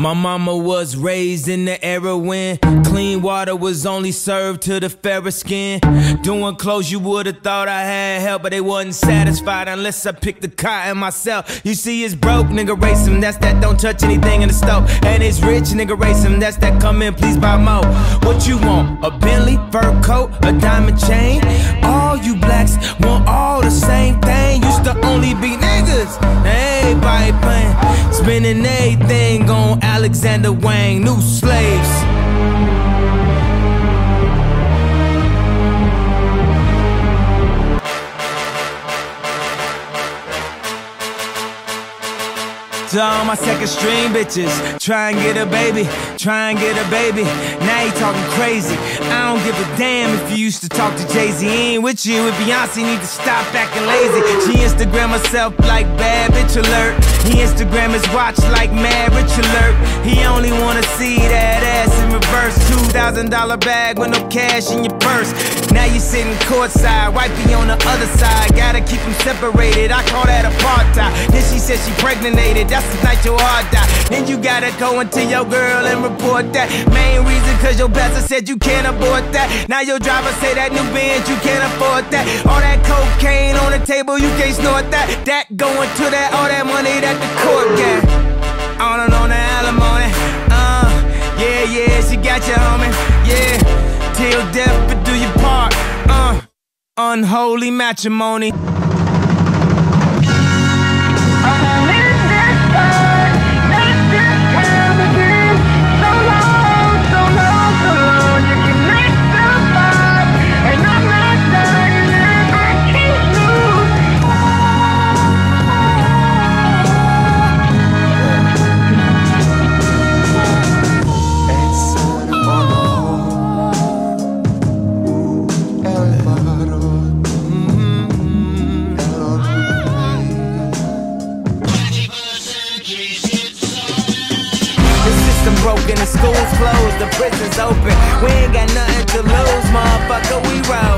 My mama was raised in the era when clean water was only served to the fairer skin. Doing clothes you would've thought I had help, but they wasn't satisfied unless I picked the cotton myself. You see, it's broke, nigga, race him. That's that don't touch anything in the stove. And it's rich, nigga, race him. That's that come in, please buy more. What you want? A Bentley, fur coat, a diamond chain? All you blacks want all the same thing. Used to only be niggas. Now everybody playing, spending everything on Alexander Wang, new slaves. To all my second string bitches, try and get a baby, try and get a baby. Now you talking crazy. I don't give a damn if you used to talk to Jay-Z. He ain't with you with Beyonce, need to stop acting lazy. She Instagram herself like bad bitch alert. He Instagram his watch like mad rich alert. He only wanna see that ass in reverse. $2,000 bag with no cash in your purse. Now you sitting courtside, wifey on the other side. Gotta keep them separated, I call that apartheid. Then she said she pregnated, that's the night your heart died. Then you gotta go into your girl and report that. Main reason cause your pastor said you can't afford that. Now your driver say that new Benz, you can't afford that. All that cocaine on the table, you can't snort that. That going to that, all that money that the court got. On and on the alimony. Yeah, yeah, she got you, homie. Yeah, till death but do your part. Unholy matrimony. Broken, the school's closed, the prison's open. We ain't got nothing to lose, motherfucker, we roll.